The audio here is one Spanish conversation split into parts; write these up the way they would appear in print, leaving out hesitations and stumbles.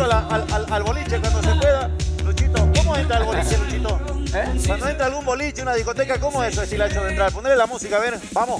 Luchito al boliche cuando se pueda. Luchito, ¿cómo entra al boliche, Luchito? Cuando entra algún boliche, una discoteca, ¿cómo es eso? Si la ha hecho de entrar. Ponele la música, a ver, vamos.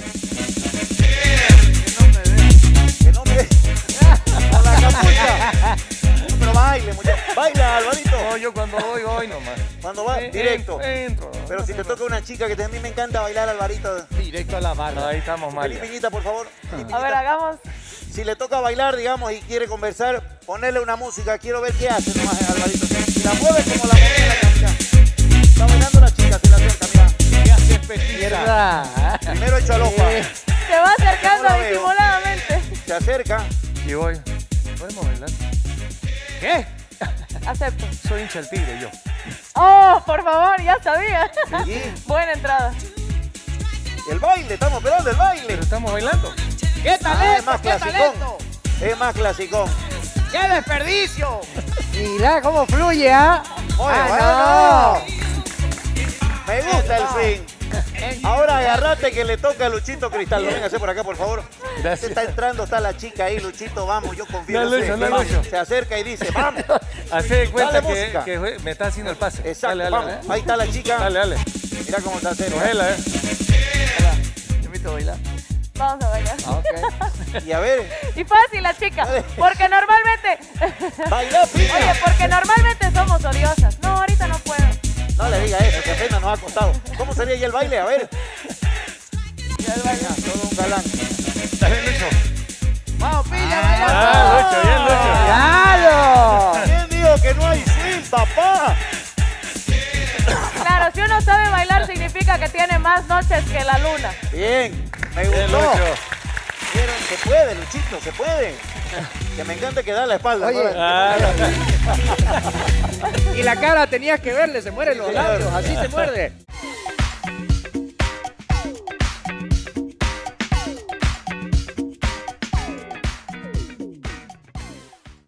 Que no me ve. Con la capucha. Pero baile, muchachos. Baila, Alvarito. No, yo cuando voy nomás. Cuando va, directo. Entro. Pero si te toca una chica que a mí me encanta bailar, Alvarito. Directo a la barra. Ahí estamos mal. Felipe Piñita, por favor. A ver, hagamos. Si le toca bailar, digamos, y quiere conversar, ponerle una música. Quiero ver qué hace nomás, Alvarito. Si la mueve como la mueve la cancha. Está bailando la chica, se la acerca, mira. ¿Qué haces, petiza? Mierda. Primero hecho al opa. Se va acercando disimuladamente. Se acerca. Y voy. ¿Podemos bailar? ¿Qué? Acepto. Soy hincha del Tigre, yo. Oh, por favor, ya sabía. Sí. Buena entrada. El baile, estamos esperando el baile. Pero estamos bailando. ¡Qué talento! Es más ¡Qué clasicón. talento! Es más clasicón. ¡Qué desperdicio! Mira cómo fluye, ¿ah? Muy Ah, bueno. Me gusta el swing. Ahora agarrate que le toca a Luchito Cristal. Véngase por acá, por favor. Gracias. Está entrando, está la chica ahí, Luchito, vamos, yo confío en Dale, usted. Lucho, dale, Vamos. Lucho. Se acerca y dice, vamos. Hace de cuenta Dale música. que me está haciendo el pase. Exacto, Dale, vamos. dale. Ahí está la chica. Dale, dale. Mira cómo está haciendo. Cogela, Te invito a bailar. Vamos a bailar. Ok. Y a ver, Y fácil la chica. Porque normalmente. baila, piña. Oye, porque normalmente somos odiosas. No, ahorita no puedo. No le diga eso, que apenas nos ha costado. ¿Cómo sería ya el baile? A ver. Ya el baile. Ya, todo un galán. Dale, Lucho. ¡Vamos, pilla, bailando! Ah, Lucho, bien, Lucho. ¡Claro! ¿Quién dijo que no hay swing, papá? Claro, si uno sabe bailar significa que tiene más noches que la luna. Bien, me Bien, gustó. Lucho. ¿Vieron? Se puede, Luchito, se puede. Que me encanta que da la espalda. Oye. ¿no? Ah, Y la cara tenías que verle, se mueren los labios, así se muerde.